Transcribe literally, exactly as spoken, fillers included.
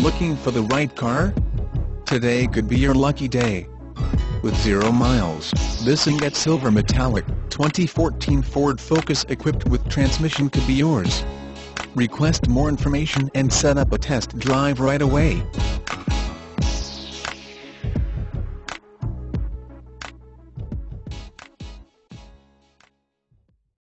Looking for the right car? Today could be your lucky day. With zero miles, this Ingot Silver Metallic, twenty fourteen Ford Focus equipped with transmission could be yours. Request more information and set up a test drive right away.